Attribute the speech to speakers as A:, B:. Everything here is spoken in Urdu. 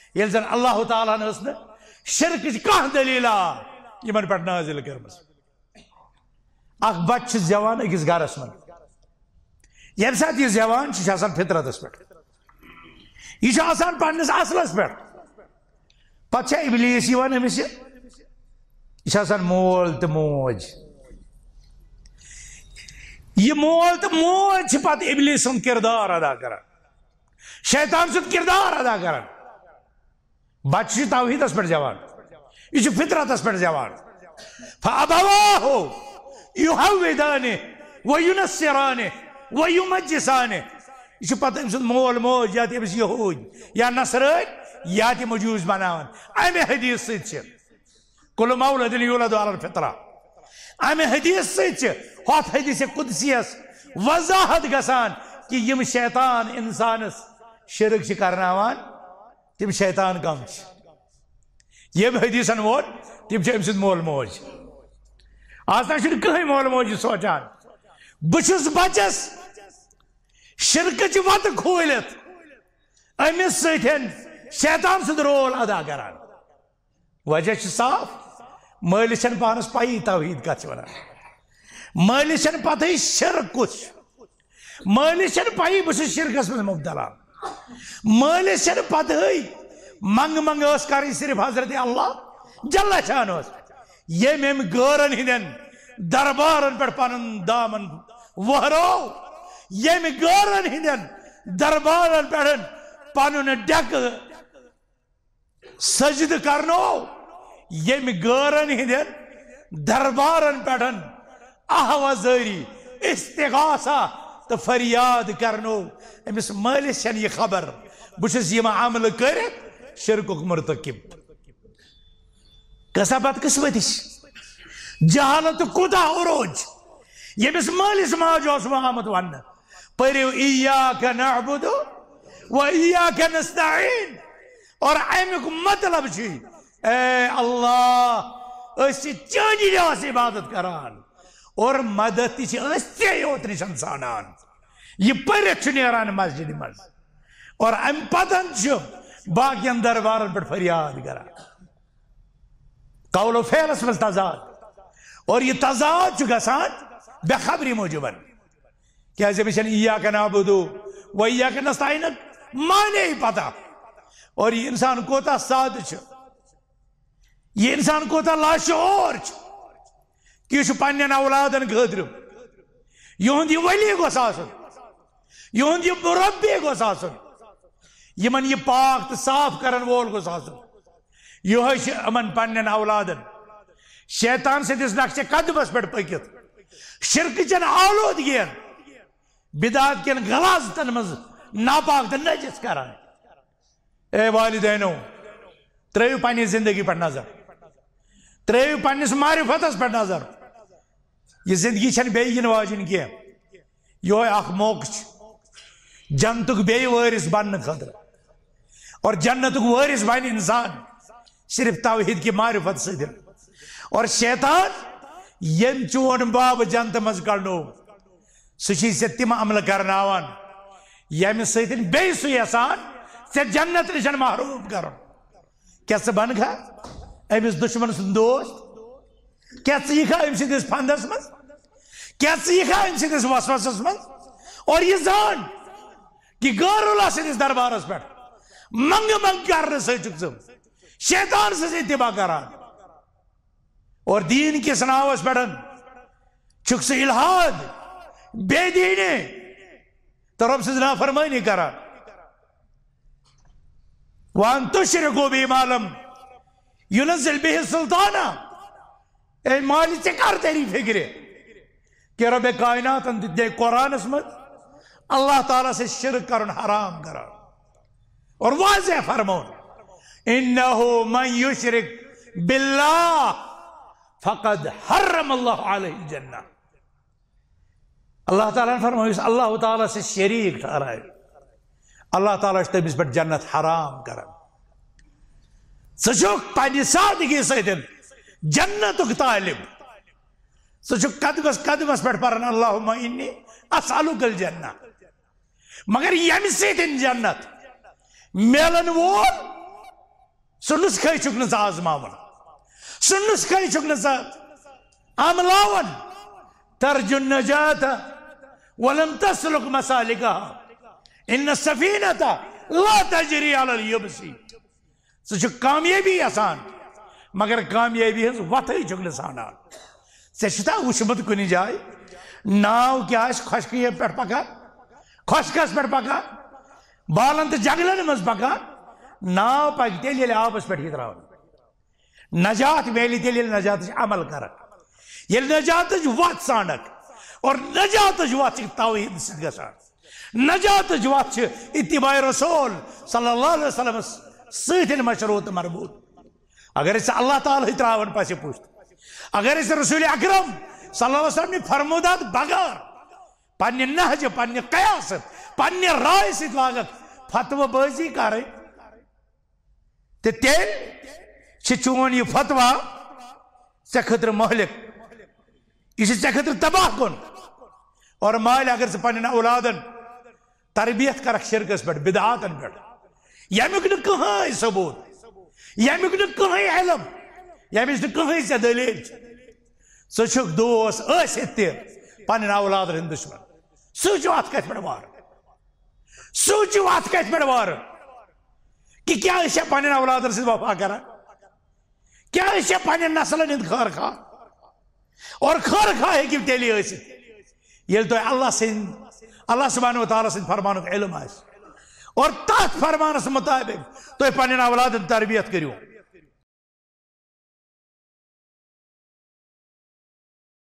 A: یل زن اللہ تعالیٰ نے شرک کان دلیل یمن پہ نازل کرمز اخ بچہ زیوان اکس گرس من یم سات یہ زیوان فطرتس پہ یہ پنس اصلس پہ پتہ ابلیس امس یہ مول تو موج یہ مول تو موج پتہ ابلیس سن کردار ادا کران شیطان سن کردار ادا کران بچہ توحیدس پہ زیوان یہ فطرتس پہ زیوان فابواہ یحودانہ وینصرانہ ویمجسانہ یہ پتہ ام سن مول موج یا امس یہود یا نصرانی یا مجوس بناوان امہ حدیث ست کل مولد یولد علی الفطرہ امہ حدیث ست ہوت حدیث قدسیس وضاحت گسان کہ یم شیطان انسانس شرک کرناوان تم شیطان کم یم حدیثن وون تم ام سن مول موج آج تک کہیں مول موج سوچان بچس بچس شرکچ وت کھولت امس ستن شیطان سند رول ادا کران وجہ صاف مالس پانس پی توحید کت مالس پتہ شرک کس مالس پی بس شرکس من مبتلا مالس پتہ منگ منگ کریں صرف حضرت اللہ جل شان یم ام غورن ہندین دربارن پہ پن دامن وہرو یم غورن ہندین دربارن پہ پن ڈیک سجد کرنو یم غورن ہندین دربارن پہ آوازاری استغاثہ تو فریاد کرنو امس مالس یہ خبر بس یہ عمل کرت شرکک مرتکب گسا بد قسمت جہالت کوتا عروج یمس مالس ماج آمت ون پریو ایاک نعبد و ایاک نستعین اور امیک مطلب اے اللہ اسی چانی جاس عبادت کران اور مدد تیسی استے یوت نشان سانان یہ پریت نیران مسجد مز اور ام پتن چھو باقین دربارن پر فریاد کران قول و فعل اس میں تضاد اور یہ تضاد چھو گسان بے خبری موجبن کیا زبیشن ایاک نعبدو و ایاک نستعین مانے ہی پتا اور یہ انسان کوتا ساد چھو یہ انسان کوتا لاشعور چھو کہ پنن اولادن خاطر یہند یہ ولی گوس آسن یہند یہ مربی گوس آسن یمن یہ پاک تو صاف کرن وول گوس آسن یہ امن پنن اولادن شیطان سے دس نقش قدمس پہ پکت شرک چن آلودگین بدعت کن غلاظتن مز ناپاک تو نجس کران اے والدینو تریو پنی زندگی پر نظر تریو پنس معرفتس پر نظر یہ زندگی چھن بیگن واجن کیا یہ اخ موقع جنتک بے وارث بننے خطر اور جنتک وارث بن انسان صرف توحید کی معرفت سے دل اور شیطان یم چون باب جنت مز کڑنو سچی سے تم عمل کرناوان یم سیدن بے سو یسان سے جنت نشن محروم کرن کیا سے بن گا امس دشمن سن دوست کیا سیکھا ام سندس پھندس من کیا سیکھا ام سندس وسوسس من اور یہ زان کہ غیر اللہ سندس دربارس پہ منگ منگ کرنے سے چکسم شیطان سے اتباع کران اور دین کے سناوس پڑھن چکس الہاد بے دینے تو رب سے نافرمانی کران وان تشرکو بی مالم ينزل به السلطانہ اے مالی سے کر تیری فکرے کہ رب کائنات دے قرآن اسمت اللہ تعالیٰ سے شرک کرن حرام کرن اور واضح فرمون انہو من یشرک باللہ فقد حرم اللہ علیہ الجنہ اللہ تعالیٰ نے فرمون اللہ تعالیٰ سے شریک ٹھہرائے اللہ تعالیٰ اس تیمیز پر جنت حرام کرن سچوک پانی سادگی سیدن جنتک طالب سچوک قدمس پر پرن اللہم انی اسالک الجنہ مگر یم سیدن جنت میلن وول سہ نسخے چھک نہ آزماون سہ نسخے چھک نہ عملاون ترجو النجاة ولم تسلك مسالكها ان السفينة لا تجري على اليبس سہ کامیابی آسان مگر کامیابی ہز وتھے چھک نہ سانان ژےٚ وچھمت کُنہِ جایہِ ناو کیٛاہ آسہِ خۄشکی پٮ۪ٹھ پکان خۄشکس پٮ۪ٹھ پکان بالن تہٕ جنگلن منٛز پکان ناو پکہِ تیٚلہِ ییٚلہِ آبس پٮ۪ٹھ یی ترٛاونہٕ نجات میلہِ تیٚلہِ ییٚلہِ نجاتٕچ عمل کرکھ ییٚلہِ نجاتٕچ وتھ ژھانڈکھ اور نجاتٕچ وتھ چھِ توحیٖد سۭتۍ گژھان نجاتٕچ وتھ چھِ اتباع رسول صلی اللہ علیہ وسلم سۭتۍ مشروط تہٕ مربوط اگر أسۍ اللہ تعالیٰ ترٛاوان پس پُشت اگر أسۍ رسول اکرم صلی اللہ علیہ وسلم فرمودات بغیر پننہِ نہجہِ پننہِ قیاست پننہِ رائے سۭتۍ لاگکھ فتوہ بٲزی کرٕنۍ تہٕ تیٚلہِ چھِ چون یہِ فتوا ژےٚ خٲطرٕ مہلک یہ ژےٚ خٲطرٕ تباہ کُن اور مالہِ اگر ژٕ پننٮ۪ن اولادن تربیت کرکھ شرکس پٮ۪ٹھ بدعاتن پٮ۪ٹھ ییٚمیُک نہٕ کٕہٕنۍ ثبوت ییٚمیُک نہٕ کٕہٕنۍ علم ییٚمِچ نہٕ کٕہٕنۍ ژےٚ دلیٖل چھِ ژٕ چھُکھ دوس ٲسِتھ تہِ پننٮ۪ن اولادن ہُنٛد دشمن سوٗنٛچِو اتھ کتھِ پٮ۪ٹھ وارٕ سوٗنٛچِو اتھ کتھِ پٮ۪ٹھ وارٕ کہ کیٛاہ أسۍ چھا پننٮ۪ن اولادن سۭتۍ وفا کران کیٛاہ أسۍ چھا پننٮ۪ن نسلن ہٕنٛدۍ خٲر خواہ اور خٲر خواہ ہیٚکِو تیٚلہِ ٲسِتھ ییٚلہِ تۄہہِ اللہ سبحانہ وتعالیٰ سٕنٛدِ فرمانُک علم آسہِ اور تتھ فرمانس مطابق تُہۍ پننٮ۪ن اولادن تربیت کٔرِو